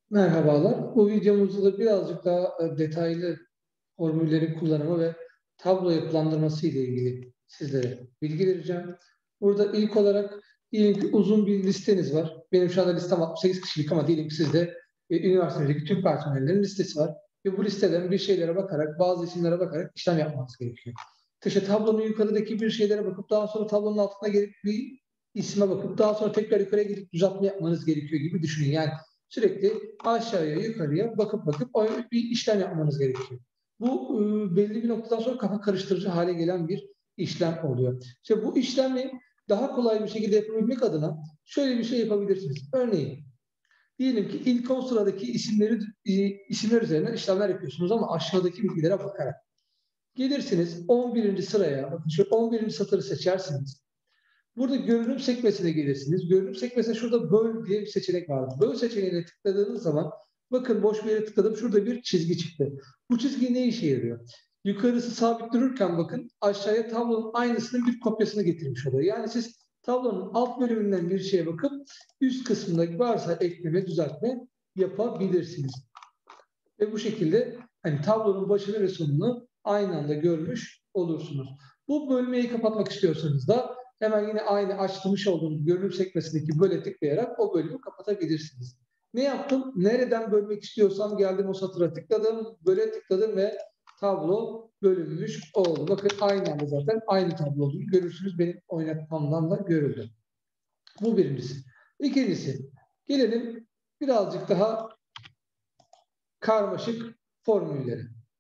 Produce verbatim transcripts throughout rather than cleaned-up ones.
Merhabalar. Bu videomuzda da birazcık daha e, detaylı formüllerin kullanımı ve tablo yapılandırması ile ilgili sizlere bilgi vereceğim. Burada ilk olarak diyelim ki uzun bir listeniz var. Benim şu anda listem altmış sekiz kişilik ama diyelim ki sizde e, üniversitedeki tüm personellerin listesi var. Ve bu listeden bir şeylere bakarak, bazı isimlere bakarak işlem yapmanız gerekiyor. İşte tablonun yukarıdaki bir şeylere bakıp daha sonra tablonun altına gelip bir isme bakıp daha sonra tekrar yukarıya gidip düzeltme yapmanız gerekiyor gibi düşünün. Yani sürekli aşağıya yukarıya bakıp bakıp bir işlem yapmanız gerekiyor. Bu e, belli bir noktadan sonra kafa karıştırıcı hale gelen bir işlem oluyor. İşte bu işlemi daha kolay bir şekilde yapabilmek adına şöyle bir şey yapabilirsiniz. Örneğin diyelim ki ilk on sıradaki isimleri e, isimler üzerinden işlemler yapıyorsunuz ama aşağıdaki bilgilere bakarak. Gelirsiniz on birinci sıraya, bakın şu on birinci satırı seçersiniz. Burada görünüm sekmesine gelirsiniz. Görünüm sekmesine şurada böl diye bir seçenek var. Böl seçeneğine tıkladığınız zaman bakın boş bir yere tıkladım. Şurada bir çizgi çıktı. Bu çizgi ne işe yarıyor? Yukarısı sabit dururken bakın aşağıya tablonun aynısının bir kopyasını getirmiş oluyor. Yani siz tablonun alt bölümünden bir şeye bakıp üst kısmındaki varsa ekleme, düzeltme yapabilirsiniz. Ve bu şekilde hani tablonun başını ve sonunu aynı anda görmüş olursunuz. Bu bölmeyi kapatmak istiyorsanız da hemen yine aynı açmış olduğunuz görünüm sekmesindeki böle tıklayarak o bölümü kapatabilirsiniz. Ne yaptım? Nereden bölmek istiyorsam geldim o satıra tıkladım, böle tıkladım ve tablo bölünmüş oldu. Bakın aynı anda zaten aynı tablo olduğunu görürsünüz. Benim oynatmamdan da görüldü. Bu birincisi. İkincisi, gelelim birazcık daha karmaşık formülleri.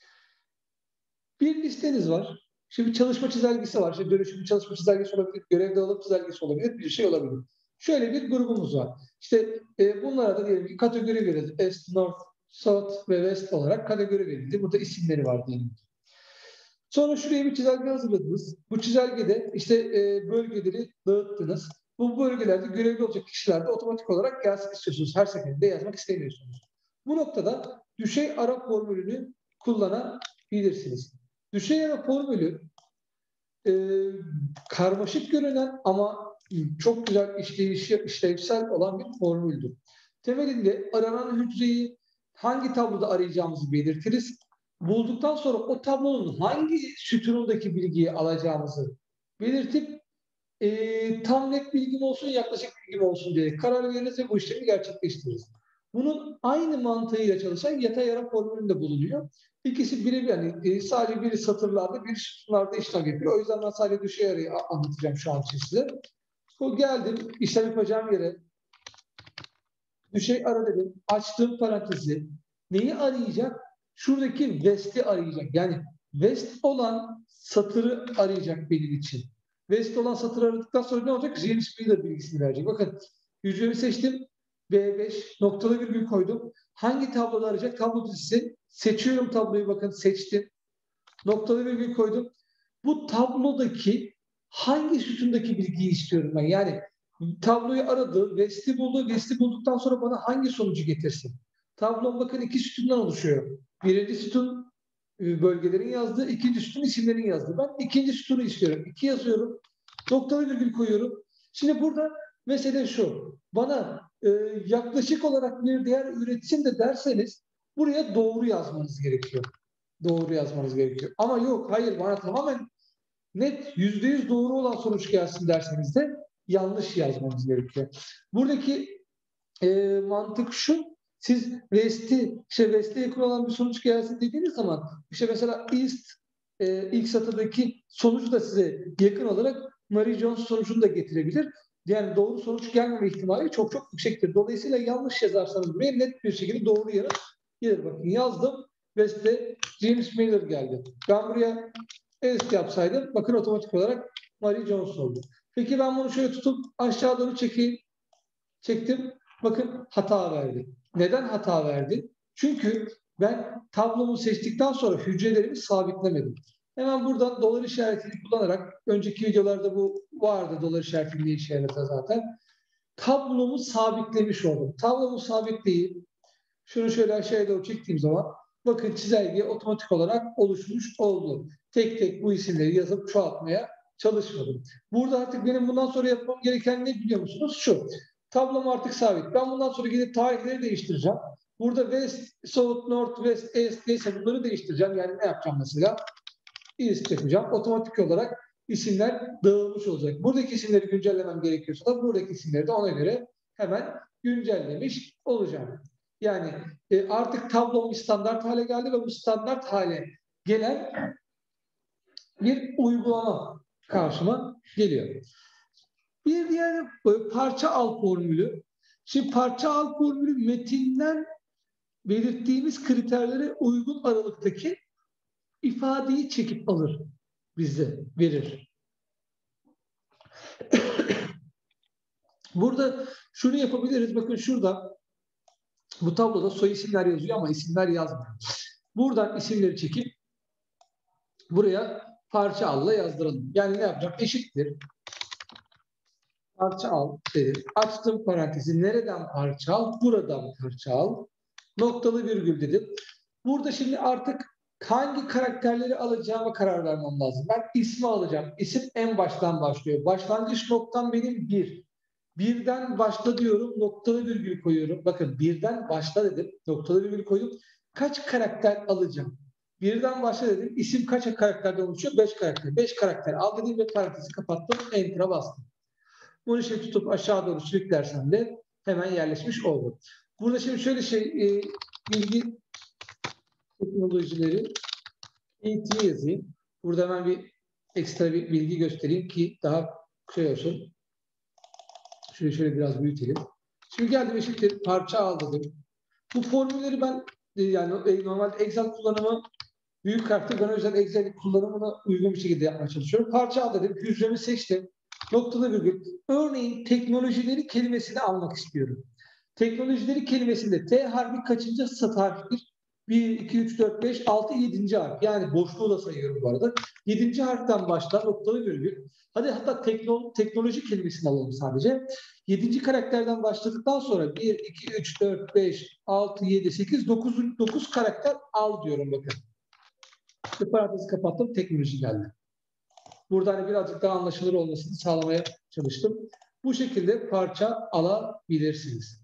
Bir listeniz var. Şimdi çalışma çizelgesi var. Şimdi dönüşümlü çalışma çizelgesi olabilir, görev dağılım çizelgesi olabilir, bir şey olabilir. Şöyle bir grubumuz var. İşte e, bunlara da diyelim ki kategori verildi. East, North, South ve West olarak kategori verildi. Burada isimleri var diyelim. Sonra şuraya bir çizelge hazırladınız. Bu çizelgede işte e, bölgeleri dağıttınız. Bu bölgelerde görevli olacak kişiler de otomatik olarak gelsin istiyorsunuz. Her seferinde yazmak istemiyorsunuz. Bu noktada düşey ara formülünü kullanabilirsiniz. Düşey ara formülü e, karmaşık görünen ama çok güzel işleyiş, işlevsel olan bir formüldür. Temelinde aranan hücreyi hangi tabloda arayacağımızı belirtiriz. Bulduktan sonra o tablonun hangi sütunundaki bilgiyi alacağımızı belirtip e, tam net bilgim olsun, yaklaşık bilgim olsun diye karar veririz ve bu işlemi gerçekleştiririz. Bunun aynı mantığıyla çalışan yatay ara formülünde bulunuyor. İkisi birebir, yani e, sadece biri satırlarda, biri sütunlarda işlem yapıyor. O yüzden ben sadece düşey arayı anlatacağım şu an size. Bu geldim, işlem yapacağım yere düşey ara dedim, açtığım parantezi neyi arayacak? Şuradaki West'i arayacak. Yani West olan satırı arayacak benim için. West olan satırı aradıktan sonra ne olacak? James Miller bilgisini verecek. Bakın hücremi seçtim. B beş noktalı virgül koydum. Hangi tabloda arayacak? Tablo dizisi. Seçiyorum tabloyu, bakın seçtim. Noktalı virgül koydum. Bu tablodaki hangi sütundaki bilgiyi istiyorum ben? Yani tabloyu aradı, West'i buldu. West'i bulduktan sonra bana hangi sonucu getirsin? Tablom bakın iki sütundan oluşuyor. Birinci sütun e, bölgelerin yazdığı, ikinci sütun isimlerin yazdığı. Ben ikinci sütunu istiyorum. İki yazıyorum. Noktalı virgül koyuyorum. Şimdi burada mesele şu. Bana e, yaklaşık olarak bir değer üretsin de derseniz buraya doğru yazmanız gerekiyor. Doğru yazmanız gerekiyor. Ama yok, hayır, bana tamamen net yüzde yüz doğru olan sonuç gelsin derseniz de yanlış yazmanız gerekiyor. Buradaki e, mantık şu: siz West'i, işte West'e yakın olan bir sonuç gelsin dediğiniz zaman işte mesela East e, ilk satırdaki sonucu da size yakın olarak Mary Jones sonucunu da getirebilir. Yani doğru sonuç gelmeme ihtimali çok çok yüksektir. Dolayısıyla yanlış yazarsanız buraya net bir şekilde doğru yanıt gelir. Bakın yazdım. West'te James Miller geldi. Ben buraya East yapsaydım bakın otomatik olarak Mary Jones oldu. Peki ben bunu şöyle tutup aşağı doğru çekeyim. Çektim. Bakın hata verdi. Neden hata verdi? Çünkü ben tablomu seçtikten sonra hücrelerimi sabitlemedim. Hemen buradan dolar işaretini kullanarak, önceki videolarda bu vardı, dolar işaretinin ne işe yaradı zaten. Tablomu sabitlemiş oldum. Tablomu sabitleyip şunu şöyle aşağıya doğru çektiğim zaman bakın çizelge otomatik olarak oluşmuş oldu. Tek tek bu isimleri yazıp çoğaltmaya çalışmadım. Burada artık benim bundan sonra yapmam gereken ne biliyor musunuz? Şu. Tablom artık sabit. Ben bundan sonra gidip tarihleri değiştireceğim. Burada West, South, North, West, East neyse bunları değiştireceğim. Yani ne yapacağım mesela? East yapacağım. Otomatik olarak isimler dağılmış olacak. Buradaki isimleri güncellemem gerekiyorsa da buradaki isimleri de ona göre hemen güncellemiş olacağım. Yani e, artık tablom bir standart hale geldi ve bu standart hale gelen bir uygulama karşıma geliyor. Bir diğer parça al formülü. Şimdi parça al formülü metinden belirttiğimiz kriterlere uygun aralıktaki ifadeyi çekip alır, bize verir. Burada şunu yapabiliriz. Bakın şurada bu tabloda soy isimler yazıyor ama isimler yazmıyor. Buradan isimleri çekip buraya parça alla yazdıralım. Yani ne yapacağım? Eşittir. Parça al dedim. Açtım parantezi. Nereden parça al? Buradan parça al. Noktalı virgül dedim. Burada şimdi artık hangi karakterleri alacağıma karar vermem lazım. Ben ismi alacağım. İsim en baştan başlıyor. Başlangıç noktam benim bir. Birden başla diyorum. Noktalı virgül koyuyorum. Bakın birden başla dedim. Noktalı virgül koydum. Kaç karakter alacağım? Birden başla dedim. İsim kaç karakterden oluşuyor? Beş karakter. Beş karakter al dedim ve parantezi kapattım. Enter'a bastım. Bunu şimdi tutup aşağı doğru sürüklersem de hemen yerleşmiş oldu. Burada şimdi şöyle şey e, bilgi teknolojileri eğitimi yazayım. Burada hemen bir ekstra bir bilgi göstereyim ki daha şey olsun. Şöyle şöyle biraz büyütelim. Şimdi geldim eşittir parça al dedim. Bu formülleri ben e, yani normalde Excel kullanımı büyük harfte, ben o yüzden Excel kullanımına uygun bir şekilde yapmaya çalışıyorum. Parça al dedim. Hücremi seçtim. Noktalı virgül. Örneğin teknolojileri kelimesini almak istiyorum. Teknolojileri kelimesinde T harfi kaçıncı satır harfidir? bir, iki, üç, dört, beş, altı, yedinci harf. Yani boşluğu da sayıyorum bu arada. yedinci harften başlar noktalı virgül. Hadi hatta tekno, teknoloji kelimesini alalım sadece. yedinci karakterden başladıktan sonra bir, iki, üç, dört, beş, altı, yedi, sekiz, dokuz, dokuz karakter al diyorum bakın. Bir parantezi kapattım, teknoloji geldi. Burada hani birazcık daha anlaşılır olmasını sağlamaya çalıştım. Bu şekilde parça alabilirsiniz.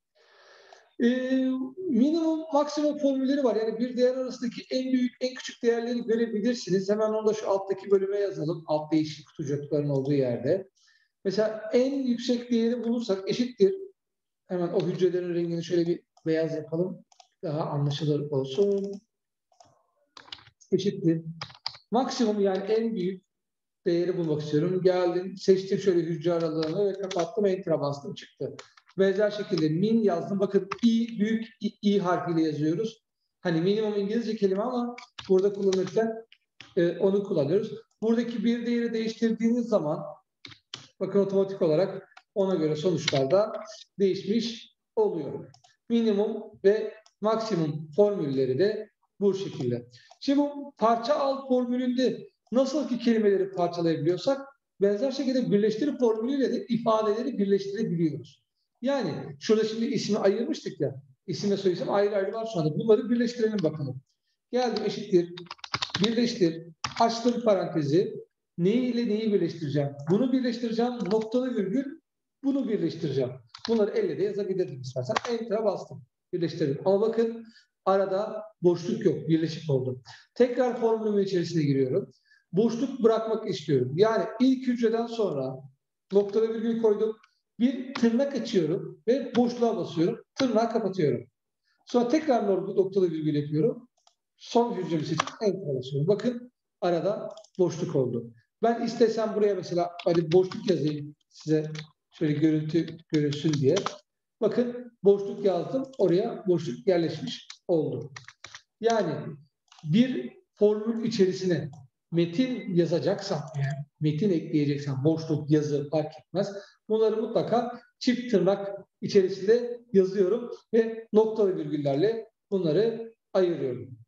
Ee, minimum, maksimum formülleri var. Yani bir değer arasındaki en büyük, en küçük değerleri görebilirsiniz. Hemen onu da şu alttaki bölüme yazalım. Alt değişik kutucukların olduğu yerde. Mesela en yüksek değeri bulursak eşittir. Hemen o hücrelerin rengini şöyle bir beyaz yapalım. Daha anlaşılır olsun. Eşittir. Maksimum yani en büyük değeri bulmak istiyorum. Geldim, seçtim şöyle hücre aralığını ve kapattım, enter'a bastım, çıktı. Benzer şekilde min yazdım. Bakın i büyük i, i harfiyle yazıyoruz. Hani minimum İngilizce kelime ama burada kullanırken e, onu kullanıyoruz. Buradaki bir değeri değiştirdiğiniz zaman bakın otomatik olarak ona göre sonuçlarda değişmiş oluyor. Minimum ve maksimum formülleri de bu şekilde. Şimdi bu parça al formülünde nasıl ki kelimeleri parçalayabiliyorsak benzer şekilde birleştirip formülüyle de ifadeleri birleştirebiliyoruz. Yani şurada şimdi ismi ayırmıştık ya. İsim ve soyisim ayrı ayrı var şu anda. Bunları birleştirelim bakalım. Geldim eşittir. Birleştir. Açtım parantezi. Neyi ile neyi birleştireceğim? Bunu birleştireceğim. Noktalı virgül. Bunu birleştireceğim. Bunları elle de yazabilirdim istersen. Enter'a bastım. Birleştirdim. Ama bakın arada boşluk yok. Birleşik oldu. Tekrar formülümün içerisine giriyorum. Boşluk bırakmak istiyorum. Yani ilk hücreden sonra noktalı virgül koydum. Bir tırnak açıyorum ve boşluğa basıyorum. Tırnağı kapatıyorum. Sonra tekrar noktalı virgül yapıyorum. Son hücremi seçip enter'a basıyorum. Bakın arada boşluk oldu. Ben istesem buraya mesela hadi boşluk yazayım size şöyle görüntü görünsün diye. Bakın boşluk yazdım. Oraya boşluk yerleşmiş oldu. Yani bir formül içerisine metin yazacaksam, yani metin ekleyeceksem boşluk, yazı fark etmez. Bunları mutlaka çift tırnak içerisinde yazıyorum ve noktalı virgüllerle bunları ayırıyorum.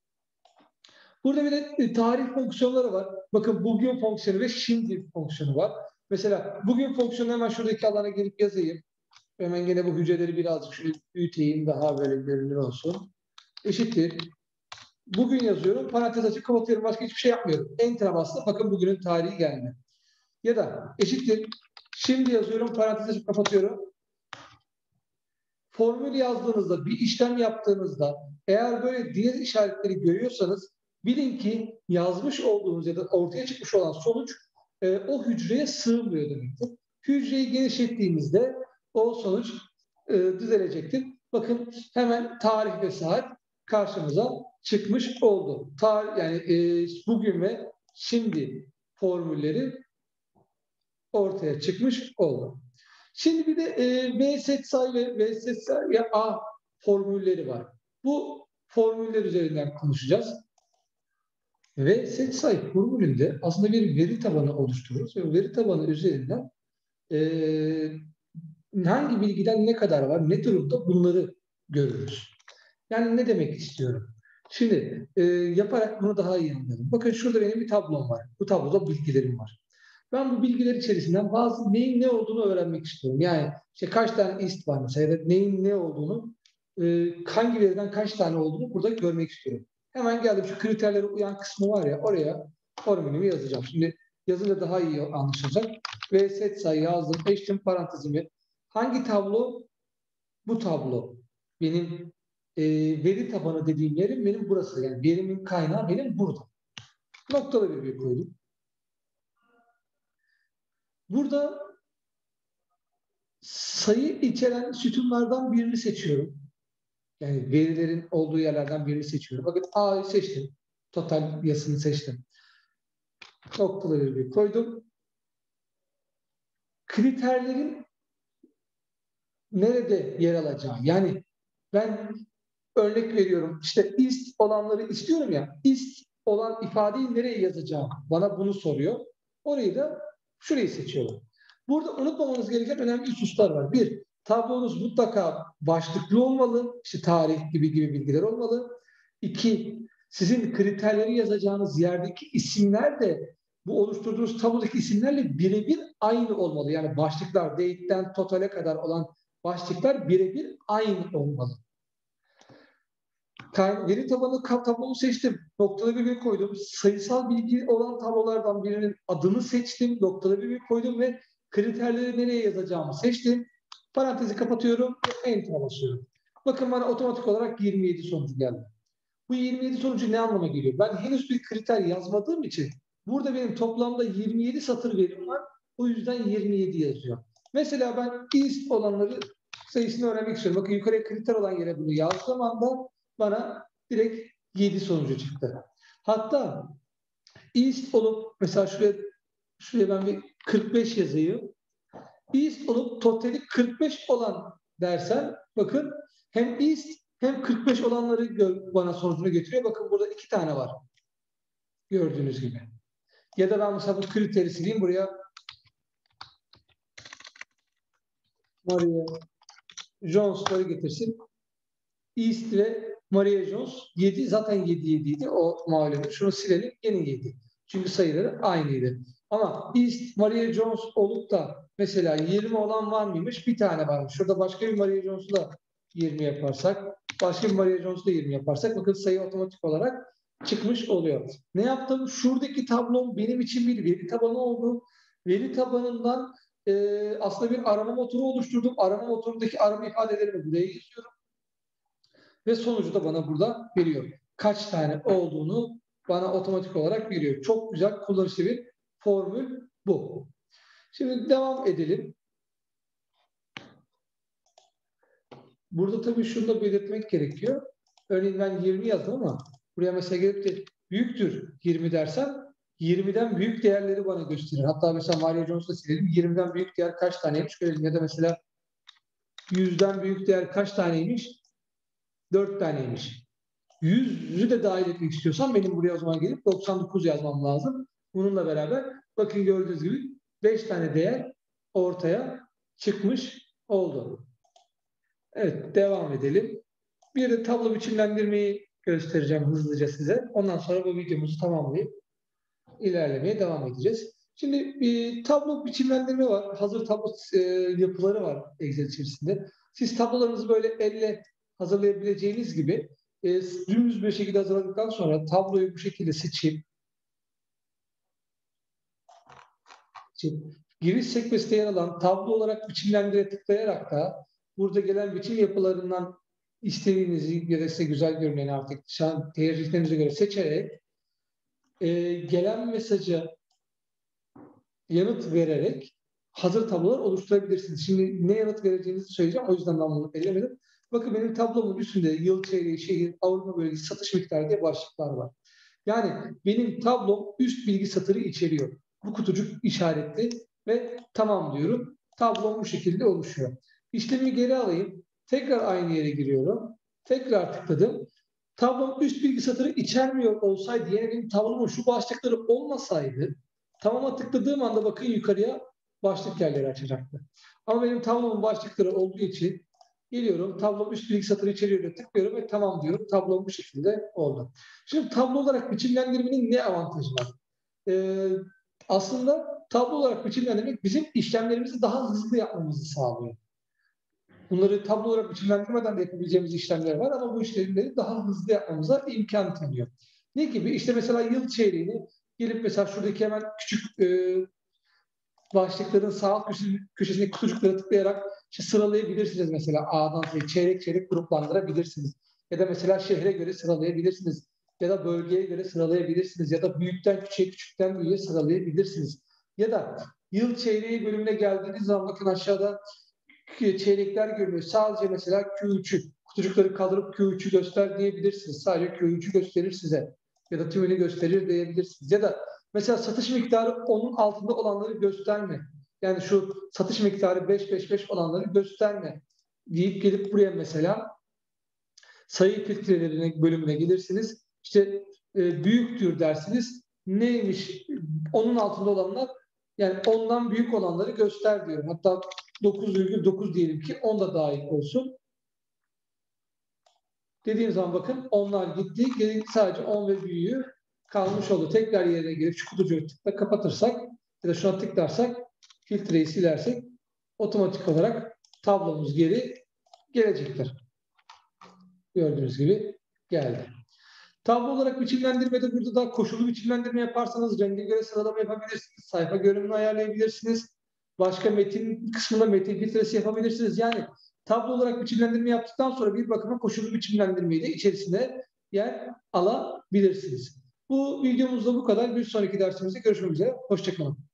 Burada bir de tarih fonksiyonları var. Bakın bugün fonksiyonu ve şimdi fonksiyonu var. Mesela bugün fonksiyonu hemen şuradaki alana gelip yazayım. Hemen gene bu hücreleri birazcık şöyle büyüteyim, daha böyle görünür olsun. Eşittir. Bugün yazıyorum, parantez açıp kapatıyorum, başka hiçbir şey yapmıyorum. Enter'a bastım, bakın bugünün tarihi geldi. Ya da eşittir. Şimdi yazıyorum, parantez açıp kapatıyorum. formül yazdığınızda, bir işlem yaptığınızda eğer böyle diğer işaretleri görüyorsanız bilin ki yazmış olduğunuz ya da ortaya çıkmış olan sonuç e, o hücreye sığmıyor demektir. Hücreyi genişlettiğimizde o sonuç e, düzelecektir. Bakın hemen tarih ve saat karşımıza çıkmış oldu. Tarih, yani e, bugün ve şimdi formülleri ortaya çıkmış oldu. Şimdi bir de e, V set sayı ve V set sayı A formülleri var. Bu formüller üzerinden konuşacağız. Ve set sayı formülünde aslında bir veri tabanı oluşturuyoruz ve veri tabanı üzerinden e, hangi bilgiden ne kadar var, ne durumda bunları görürüz. Yani ne demek istiyorum? Şimdi e, yaparak bunu daha iyi anlayalım. Bakın şurada benim bir tablom var. Bu tabloda bilgilerim var. Ben bu bilgiler içerisinden bazı neyin ne olduğunu öğrenmek istiyorum. Yani işte kaç tane ist var mesela ya da neyin ne olduğunu, e, hangi veriden kaç tane olduğunu burada görmek istiyorum. Hemen geldim şu kriterlere uyan kısmı var ya, oraya formülümü yazacağım. Şimdi yazınca daha iyi anlaşılacak. Ve set sayı yazdım. Açtım parantezimi. Hangi tablo? Bu tablo. Benim e, veri tabanı dediğim yerim benim burası. Yani verimin kaynağı benim burada. Noktalı virgül koydum. Burada sayı içeren sütunlardan birini seçiyorum. Yani verilerin olduğu yerlerden birini seçiyorum. Bakın A'yı seçtim. Total yasını seçtim. Noktalı virgül koydum. Kriterlerin nerede yer alacağı. Yani ben örnek veriyorum. İşte ist olanları istiyorum ya. İst olan ifadeyi nereye yazacağım? Bana bunu soruyor. Orayı da şurayı seçiyorum. Burada unutmamanız gereken önemli hususlar var. Bir, tablonuz mutlaka başlıklı olmalı. İşte tarih gibi gibi bilgiler olmalı. İki, sizin kriterleri yazacağınız yerdeki isimler de bu oluşturduğunuz tablodaki isimlerle birebir aynı olmalı. Yani başlıklar, date'den totale kadar olan başlıklar birebir aynı olmalı. Veri tabanı tablomu seçtim. Noktalı virgül koydum. Sayısal bilgi olan tablolardan birinin adını seçtim. Noktalı virgül koydum ve kriterleri nereye yazacağımı seçtim. Parantezi kapatıyorum ve Enter basıyorum. Bakın bana otomatik olarak yirmi yedi sonucu geldi. Bu yirmi yedi sonucu ne anlama geliyor? Ben henüz bir kriter yazmadığım için burada benim toplamda yirmi yedi satır verim var. O yüzden yirmi yedi yazıyor. Mesela ben ist olanları sayısını öğrenmek istiyorum. Bakın yukarıya kriter olan yere bunu yazdığım anda bana direkt yedi sonucu çıktı. Hatta ist olup mesela şuraya, şuraya ben bir kırk beş yazayım. Ist olup totali kırk beş olan dersen bakın hem ist hem kırk beş olanları bana sonucunu getiriyor. Bakın burada iki tane var. Gördüğünüz gibi. Ya da ben mesela bu kriteri sileyim. Buraya Maria Jones'ları getirsin. East ve Maria Jones yedi, zaten yedi yedi idi. O malum. Şunu silelim. Yine yedi. Çünkü sayıları aynıydı. Ama East, Maria Jones olup da mesela yirmi olan var mıymış? Bir tane varmış. Şurada başka bir Maria Jones'u da yirmi yaparsak, başka bir Maria Jones'u da yirmi yaparsak bakın sayı otomatik olarak çıkmış oluyor. Ne yaptım? Şuradaki tablom benim için bir veri tabanı oldu. Veri tabanından e, aslında bir arama motoru oluşturdum. Arama motorundaki arama ifadelerimi buraya yazıyorum. Ve sonucu da bana burada veriyor. Kaç tane olduğunu bana otomatik olarak veriyor. Çok güzel, kullanışlı bir formül bu. Şimdi devam edelim. Burada tabii şunu da belirtmek gerekiyor. Örneğin ben yirmi yazdım ama buraya mesela gelip de büyüktür yirmi dersem yirmiden büyük değerleri bana gösterir. Hatta mesela Maria Jones'u silelim. yirmiden büyük değer kaç taneymiş görelim. Ya da mesela yüzden büyük değer kaç taneymiş? dört taneymiş. yüzü de dahil etmek istiyorsam benim buraya o zaman gelip doksan dokuz yazmam lazım. Bununla beraber bakın gördüğünüz gibi beş tane değer ortaya çıkmış oldu. Evet, devam edelim. Bir de tablo biçimlendirmeyi göstereceğim hızlıca size. Ondan sonra bu videomuzu tamamlayıp ilerlemeye devam edeceğiz. Şimdi bir tablo biçimlendirme var. Hazır tablo e, yapıları var Excel içerisinde. Siz tablolarınızı böyle elle hazırlayabileceğiniz gibi e, dümdüz bir şekilde hazırladıktan sonra tabloyu bu şekilde seçip, seçip giriş sekmesinde yer alan tablo olarak biçimlendire tıklayarak da burada gelen biçim yapılarından istediğinizi ya da size güzel görünen artık tercihlerinize göre seçerek e, gelen mesaja yanıt vererek hazır tablolar oluşturabilirsiniz. Şimdi ne yanıt vereceğinizi söyleyeceğim. O yüzden ben bunu belirlemedim. Bakın benim tablomun üstünde yıl, çeyreği, şehir, Avrupa bölgesi, satış miktarı diye başlıklar var. Yani benim tablom üst bilgi satırı içeriyor. Bu kutucuk işaretli ve tamam diyorum. Tablom bu şekilde oluşuyor. İşlemi geri alayım. Tekrar aynı yere giriyorum. Tekrar tıkladım. Tablom üst bilgi satırı içermiyor olsaydı, yani benim tablomun şu başlıkları olmasaydı, tamama tıkladığım anda bakın yukarıya başlık yerleri açacaktı. Ama benim tablomun başlıkları olduğu için geliyorum, tablom üst bilgi satırı içeriyor, tıklıyorum ve tamam diyorum. Tablom bu şekilde oldu. Şimdi tablo olarak biçimlendirmenin ne avantajı var? Ee, aslında tablo olarak biçimlendirmek bizim işlemlerimizi daha hızlı yapmamızı sağlıyor. Bunları tablo olarak biçimlendirmeden de yapabileceğimiz işlemler var ama bu işlemleri daha hızlı yapmamıza imkan tanıyor. Ne gibi? İşte mesela yıl çeyreğini gelip mesela şuradaki hemen küçük e, başlıkların sağ alt köşesindeki kutucuklara tıklayarak işte sıralayabilirsiniz mesela A'dan Z'ye çeyrek çeyrek gruplandırabilirsiniz. Ya da mesela şehre göre sıralayabilirsiniz. Ya da bölgeye göre sıralayabilirsiniz. Ya da büyükten küçüğe, küçükten büyüğe sıralayabilirsiniz. Ya da yıl çeyreği bölümüne geldiğiniz zaman bakın aşağıda çeyrekler görünüyor. Sadece mesela Q üçü, kutucukları kaldırıp Q üçü göster diyebilirsiniz. Sadece Q üçü gösterir size. Ya da tümünü gösterir diyebilirsiniz. Ya da mesela satış miktarı onun altında olanları gösterme. Yani şu satış miktarı beş beş beş olanları gösterme deyip gelip buraya mesela sayı filtrelerine bölümüne gelirsiniz. İşte e, büyüktür dersiniz. Neymiş? Onun altında olanlar, yani ondan büyük olanları göster diyorum. Hatta dokuz virgül dokuz diyelim ki on da dahil olsun. Dediğim zaman bakın onlar gitti. Geri sadece on ve büyüğü kalmış oldu. Tekrar yerine gelip şu kutucuğu tıkla kapatırsak ya da şuna tıklarsak, filtreyi silersek otomatik olarak tablomuz geri gelecektir. Gördüğünüz gibi geldi. Tablo olarak biçimlendirmede burada da koşullu biçimlendirme yaparsanız renge göre sıralama yapabilirsiniz. Sayfa görünümünü ayarlayabilirsiniz. Başka metin kısmında metin filtresi yapabilirsiniz. Yani tablo olarak biçimlendirme yaptıktan sonra bir bakıma koşullu biçimlendirmeyi de içerisine yer alabilirsiniz. Bu videomuzda bu kadar. Bir sonraki dersimizde görüşmek üzere. Hoşçakalın.